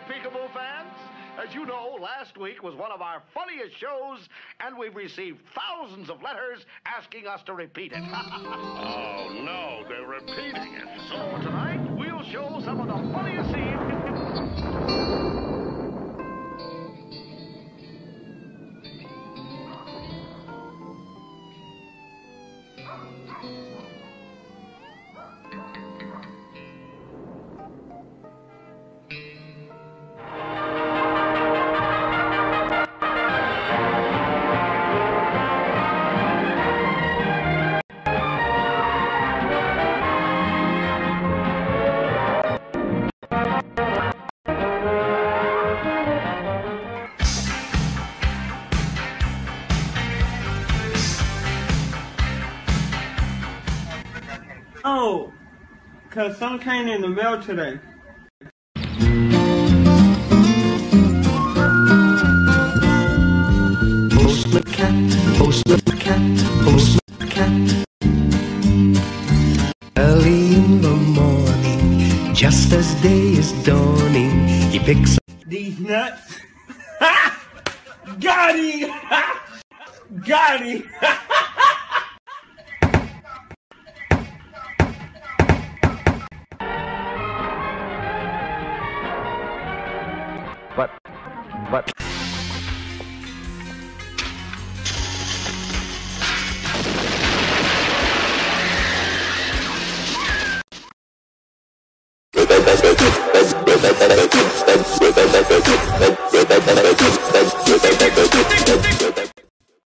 Peekaboo fans. As you know, last week was one of our funniest shows, and we've received thousands of letters asking us to repeat it. Oh, no, they're repeating it. So tonight, we'll show some of the funniest scenes. Oh, cause some came in the mail today. Postman cat, postman cat, postman cat. Early in the morning, just as day is dawning, he picks up These nuts. Got him! Got him! But